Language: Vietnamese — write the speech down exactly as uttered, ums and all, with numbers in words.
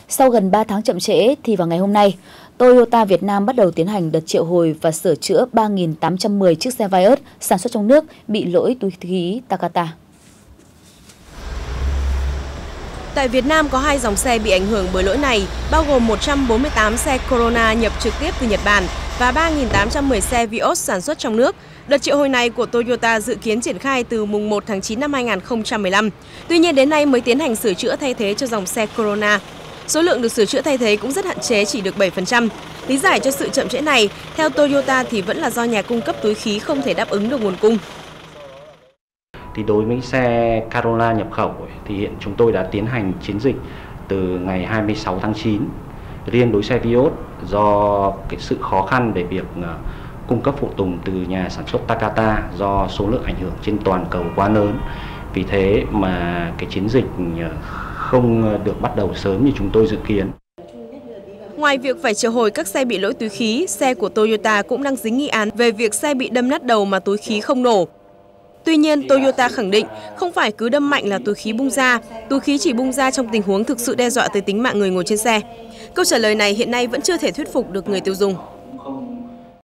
Sau gần ba tháng chậm trễ thì vào ngày hôm nay, Toyota Việt Nam bắt đầu tiến hành đợt triệu hồi và sửa chữa ba nghìn tám trăm mười chiếc xe Vios sản xuất trong nước bị lỗi túi khí Takata. Tại Việt Nam có hai dòng xe bị ảnh hưởng bởi lỗi này, bao gồm một trăm bốn mươi tám xe Corona nhập trực tiếp từ Nhật Bản và ba nghìn tám trăm mười xe Vios sản xuất trong nước. Đợt triệu hồi này của Toyota dự kiến triển khai từ mùng một tháng chín năm hai nghìn không trăm mười lăm. Tuy nhiên đến nay mới tiến hành sửa chữa thay thế cho dòng xe Corona. Số lượng được sửa chữa thay thế cũng rất hạn chế, chỉ được bảy phần trăm. Lý giải cho sự chậm trễ này, theo Toyota thì vẫn là do nhà cung cấp túi khí không thể đáp ứng được nguồn cung. Thì đối với xe Corolla nhập khẩu thì hiện chúng tôi đã tiến hành chiến dịch từ ngày hai mươi sáu tháng chín. Riêng đối xe Vios do cái sự khó khăn về việc cung cấp phụ tùng từ nhà sản xuất Takata do số lượng ảnh hưởng trên toàn cầu quá lớn. Vì thế mà cái chiến dịch không được bắt đầu sớm như chúng tôi dự kiến. Ngoài việc phải triệu hồi các xe bị lỗi túi khí, xe của Toyota cũng đang dính nghi án về việc xe bị đâm nát đầu mà túi khí không nổ. Tuy nhiên, Toyota khẳng định không phải cứ đâm mạnh là túi khí bung ra, túi khí chỉ bung ra trong tình huống thực sự đe dọa tới tính mạng người ngồi trên xe. Câu trả lời này hiện nay vẫn chưa thể thuyết phục được người tiêu dùng.